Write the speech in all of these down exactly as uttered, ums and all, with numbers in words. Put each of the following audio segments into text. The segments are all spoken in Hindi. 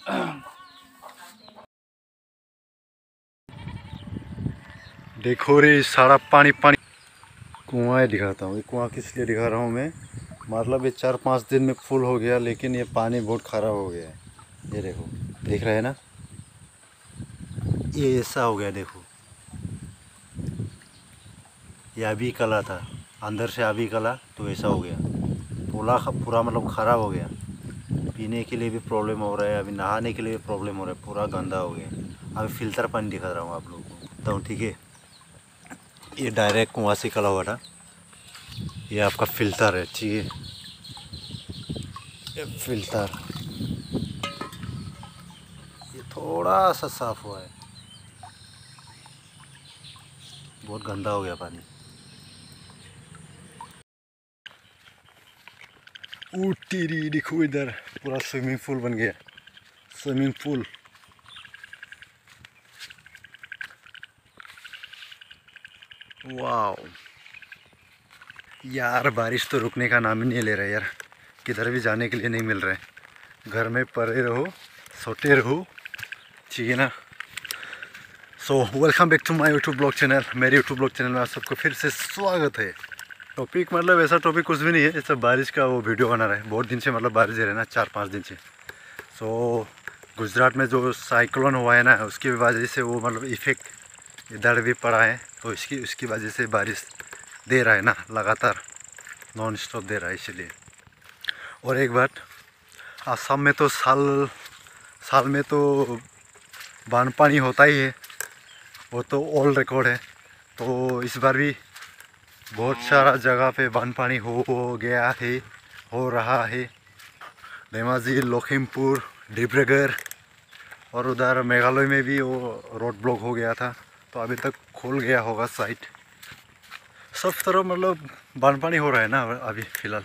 देखो रे सारा पानी पानी। कुआं दिखाता हूँ। ये कुआं किस लिए दिखा रहा हूँ मैं, मतलब ये चार पाँच दिन में फुल हो गया, लेकिन ये पानी बहुत ख़राब हो गया है। ये देखो, देख रहे हैं ना, ये ऐसा हो गया। देखो ये अभी कला था, अंदर से अभी कला तो ऐसा हो गया। पूरा पूरा मतलब ख़राब हो गया। पीने के लिए भी प्रॉब्लम हो रहा है, अभी नहाने के लिए भी प्रॉब्लम हो रहा है, पूरा गंदा हो गया। अभी फ़िल्टर पानी दिखा रहा हूँ आप लोगों को तो, ठीक है। ये डायरेक्ट कुआं से कला हुआ था। ये आपका फ़िल्टर है, ठीक है। ये फ़िल्टर ये थोड़ा सा साफ़ हुआ है, बहुत गंदा हो गया पानी। ऊटी देखो, इधर पूरा स्विमिंग पूल बन गया। स्विमिंग पूल वाओ यार, बारिश तो रुकने का नाम ही नहीं ले रहा यार। किधर भी जाने के लिए नहीं मिल रहा है। घर में पड़े रहो, सोते रहो, ठीक है ना। So welcome back to my YouTube blog channel. मेरे यूट्यूब ब्लॉग चैनल में आप सबको फिर से स्वागत है। टॉपिक मतलब ऐसा टॉपिक कुछ भी नहीं है, ऐसा बारिश का वो वीडियो बना रहा है। बहुत दिन से मतलब बारिश दे रहे ना, चार पाँच दिन से। सो गुजरात में जो साइक्लोन हुआ है ना, उसकी वजह से वो मतलब इफ़ेक्ट इधर भी पड़ा है, तो इसकी उसकी वजह से बारिश दे रहा है ना, लगातार नॉन स्टॉप दे रहा है इसलिए। और एक बात, असम में तो साल साल में तो बाढ़ पानी होता ही है, वो तो ऑल रिकॉर्ड है। तो इस बार भी बहुत सारा जगह पे बाढ़ पानी हो गया है, हो रहा है। धेमाजी, लखीमपुर, डिब्रूगढ़ और उधर मेघालय में भी वो रोड ब्लॉक हो गया था, तो अभी तक खुल गया होगा साइट। सब तरफ मतलब बाढ़ पानी हो रहा है ना अभी फ़िलहाल।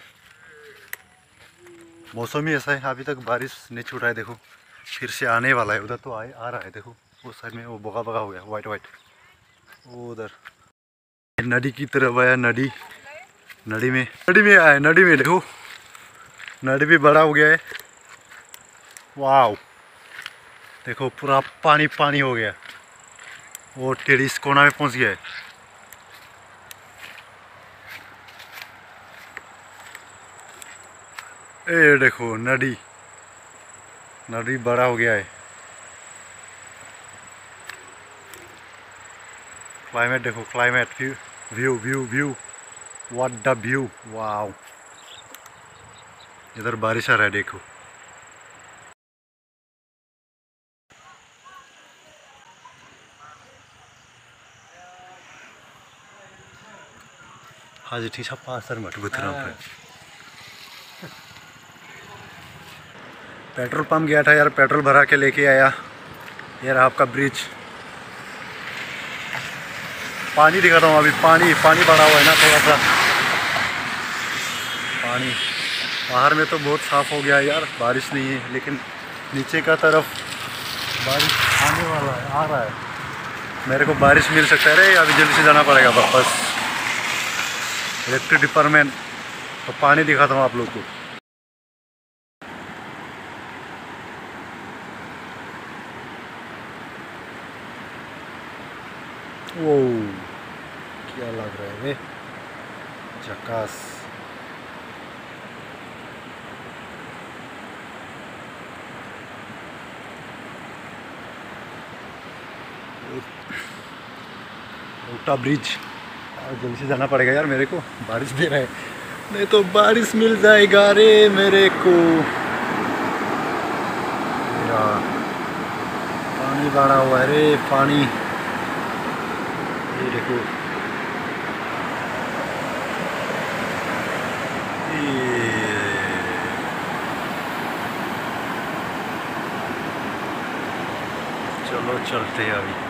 मौसम ही ऐसा है, अभी तक बारिश नहीं छूटा है। देखो फिर से आने वाला है। उधर तो आए आ रहा है, देखो उस साइड में वो बगा बगा हो गया, वाइट वाइट। वो उधर नदी की तरफ आया। नदी नदी में नदी में आया नदी में देखो, नदी भी बड़ा हो गया है। वाव, देखो पूरा पानी पानी हो गया। वो टेरिस कोना में पहुंच गया है। ए देखो नदी नदी बड़ा हो गया है। क्लाइमेट देखो, climate view view view view what the view, wow. इधर बारिश आ रहा है, देखो। हाजी ठीक है, पासर मत गुथराम पे पेट्रोल पंप गया था यार, पेट्रोल भरा के लेके आया। यार आपका ब्रिज, पानी दिखाता हूँ। अभी पानी पानी भरा हुआ है ना, थोड़ा सा पानी। बाहर में तो बहुत साफ़ हो गया है यार, बारिश नहीं है, लेकिन नीचे का तरफ बारिश आने वाला है, आ रहा है। मेरे को बारिश मिल सकता है रे, अभी जल्दी से जाना पड़ेगा वापस इलेक्ट्रिक डिपार्टमेंट। तो पानी दिखाता हूँ आप लोग को। वो क्या लग रहा है वे, झकास। रोटा ब्रिज, जल्दी से जाना पड़ेगा यार, मेरे को बारिश दे रहा है, नहीं तो बारिश मिल जाएगा रे मेरे को। पानी भरा हुआ है रे, पानी। ये देखो, चलो चलते हैं अभी।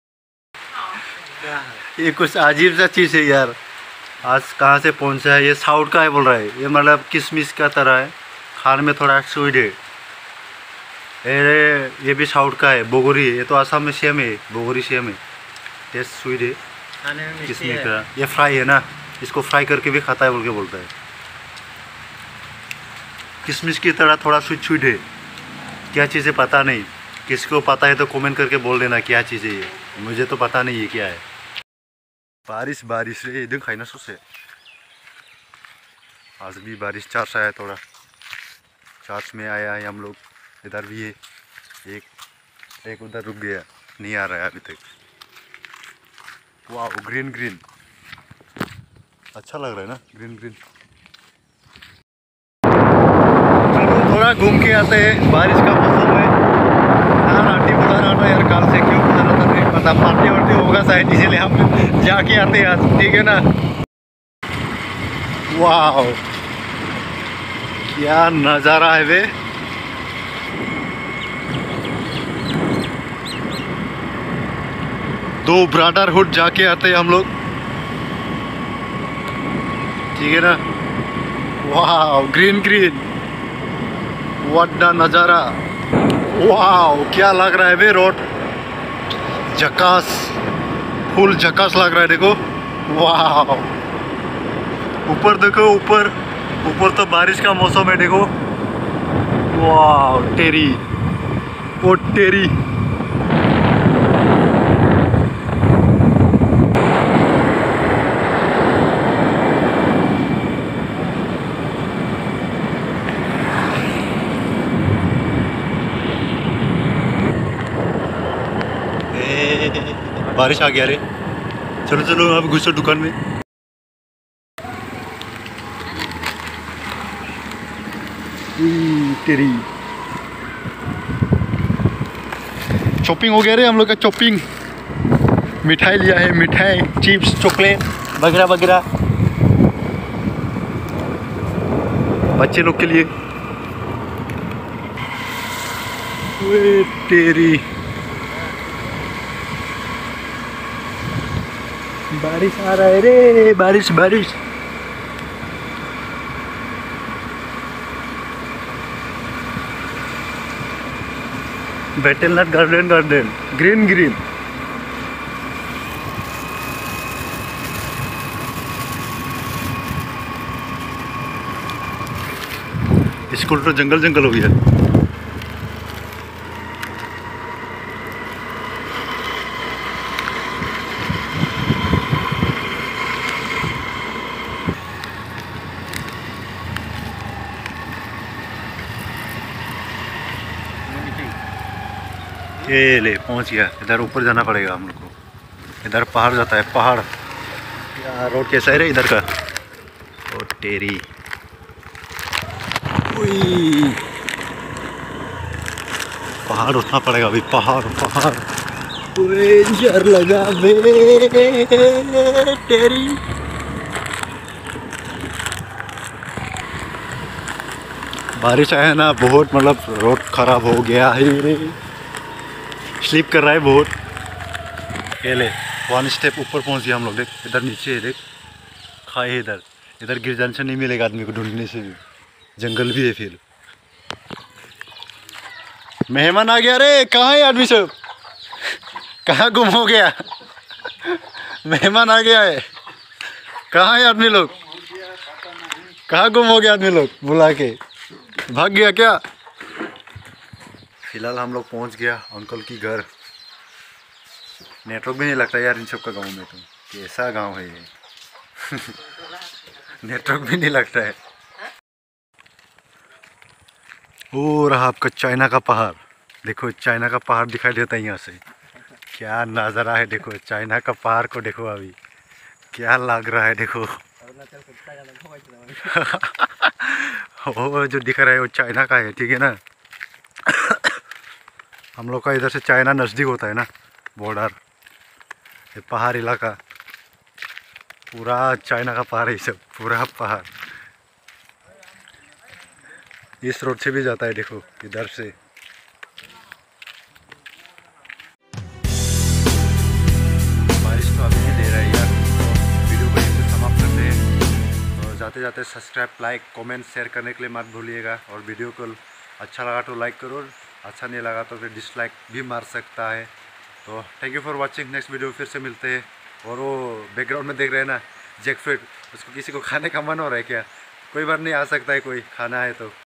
ये कुछ अजीब सा चीज़ है यार, आज कहाँ से पहुँचा है। ये साउथ का है बोल रहा है, ये मतलब किशमिश का तरह है, खाने में थोड़ा स्वीट है। अरे ये भी साउथ का है, बोगरी। ये तो आसाम में सेम है, बोगरी सेम है, टेस्ट स्वीट है, किशमिश का। ये फ्राई है ना, इसको फ्राई करके भी खाता है बोल के बोलता है। किशमिश की तरह थोड़ा स्वीट स्वीट है, क्या चीज़ है पता नहीं, किसी को पता है तो कमेंट करके बोल देना क्या चीज़ है ये, मुझे तो पता नहीं ये क्या है। बारिश बारिश रे इधर खाई ना सुसे, आज भी बारिश चार्ज आया, थोड़ा चार्ज में आया है हम लोग। इधर भी है एक, एक उधर रुक गया, नहीं आ रहा है अभी तक। वाह ग्रीन ग्रीन, अच्छा लग रहा है ना ग्रीन ग्रीन। चलो थोड़ा घूम के आते हैं बारिश का मौसम में। यार आंटी बुला रहा था यार, कल से क्यों बुला रहा था नहीं पता, पार्टी वार्टी होगा शायद, इसीलिए हम जाके आते हैं आज, ठीक है ना। वाह क्या नज़ारा है वे, दो ब्रदरहुड जाके आते हैं हम लोग, ठीक है ना। वाह ग्रीन ग्रीन, व्हाट नज़ारा, वाह क्या लग रहा है बे रोड, झकास, फुल झकास लग रहा है देखो। वाह ऊपर देखो, ऊपर ऊपर तो बारिश का मौसम है देखो। वाह टेरी, ओ टेरी, बारिश आ गया रे। चलो चलो अब घुसो दुकान में। तेरी शॉपिंग हो गया रे हम लोग का, शॉपिंग, मिठाई लिया है, मिठाई चिप्स चॉकलेट वगैरह वगैरह बच्चे लोग के लिए। ओए तेरी बारिश आ रहा है रे, बारिश बारिश। Betel nut garden garden, green green. School तो जंगल जंगल हो गया। ये ले पहुंच गया, इधर ऊपर जाना पड़ेगा हम लोग को, इधर पहाड़ जाता है, पहाड़। यार रोड कैसा है रे इधर का, ओ तेरी, पहाड़ उठना पड़ेगा अभी, पहाड़ पहाड़, डर लगा बे तेरी। बारिश आया ना बहुत, मतलब रोड खराब हो गया है रे, स्लिप कर रहा है बहुत। ये ले वन स्टेप ऊपर पहुंच गया हम लोग, देख इधर नीचे है, देख खाए है इधर, इधर गिर जाने से नहीं मिलेगा आदमी को, ढूंढने से भी, जंगल भी है। फिर मेहमान आ गया रे, कहाँ है आदमी सब, कहाँ गुम हो गया, मेहमान आ गया है, कहाँ है आदमी लोग, कहाँ गुम हो गया आदमी लोग, बुला के भाग गया क्या। फिलहाल हम लोग पहुंच गया अंकल की घर। नेटवर्क भी नहीं लगता यार इन सब का गाँव में, तो कैसा गांव है ये नेटवर्क भी नहीं लगता है। वो रहा आपका चाइना का पहाड़, देखो चाइना का पहाड़ दिखाई देता है यहाँ से, क्या नज़ारा है देखो, चाइना का पहाड़ को देखो अभी क्या लग रहा है देखो वो जो दिख रहा है वो चाइना का है, ठीक है ना। हम लोग का इधर से चाइना नज़दीक होता है ना, बॉर्डर, ये पहाड़ इलाका पूरा चाइना का पहाड़ है, सब पूरा पहाड़। इस रोड से भी जाता है देखो, इधर से। बारिश तो अभी नहीं दे रहा है यार, तो वीडियो को यहीं से समाप्त करते हैं। और जाते जाते सब्सक्राइब, लाइक, कमेंट, शेयर करने के लिए मत भूलिएगा। और वीडियो को अच्छा लगा तो लाइक करो, अच्छा नहीं लगा तो फिर डिसलाइक भी मार सकता है। तो thank you for watching, next video फिर से मिलते हैं। और वो बैकग्राउंड में देख रहे हैं ना जैकफ्रूट, उसको किसी को खाने का मन हो रहा है क्या, कोई बार नहीं, आ सकता है कोई, खाना है तो।